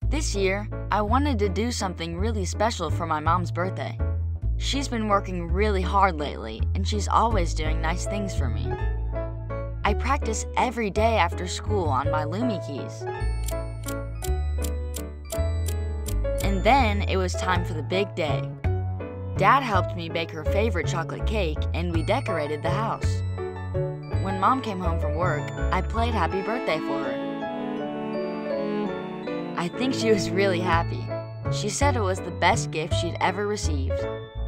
This year, I wanted to do something really special for my mom's birthday. She's been working really hard lately, and she's always doing nice things for me. I practice every day after school on my LUMI Keys. And then it was time for the big day. Dad helped me bake her favorite chocolate cake, and we decorated the house. When Mom came home from work, I played Happy Birthday for her. I think she was really happy. She said it was the best gift she'd ever received.